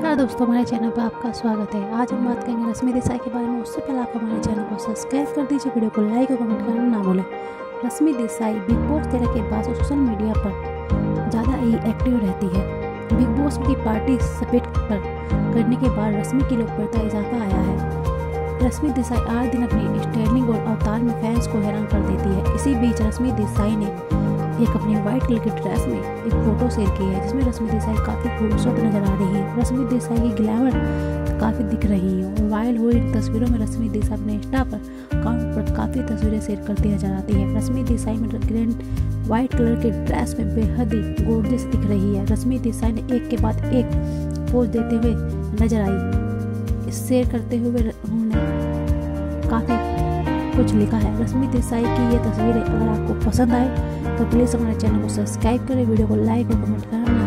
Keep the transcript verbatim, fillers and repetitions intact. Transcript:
नमस्कार दोस्तों, हमारे चैनल पर आपका स्वागत है। आज हम बात करेंगे रश्मि देसाई के बारे में। उससे पहले आप हमारे चैनल को सब्सक्राइब कर दीजिए, वीडियो को लाइक और कमेंट करना ना भूलें। रश्मि देसाई बिग बॉस तेरह के बाद सोशल मीडिया पर ज़्यादा ही एक्टिव रहती है। बिग बॉस की पार्टी सपेट पर करने के बाद रश्मि की लोकप्रियता इजाफा आया है। रश्मि देसाई आठ दिन अपनी स्टाइलिंग और अवतार में फैंस को हैरान कर देती है। इसी बीच रश्मि देसाई ने एक अपनी व्हाइट कलर की ड्रेस में एक फोटो शेयर की है, जिसमें रश्मि देसाई काफ़ी खूबसूरत नजर आ रही है। रश्मि देसाई की ग्लैमर काफ़ी दिख रही है और वायरल हुई तस्वीरों में रश्मि देसाई अपने इंस्टा पर अकाउंट पर काफ़ी तस्वीरें शेयर करती नजर आती है। रश्मि देसाई में ग्रैंड व्हाइट कलर के ड्रेस में बेहद ही गोर्जियस दिख रही है। रश्मि देसाई ने एक के बाद एक पोज देते हुए नजर आई। शेयर करते हुए उन्होंने काफ़ी कुछ लिखा है। रश्मि देसाई की ये तस्वीरें अगर आपको पसंद आए तो प्लीज़ हमारे चैनल को सब्सक्राइब करें, वीडियो को लाइक और कमेंट करना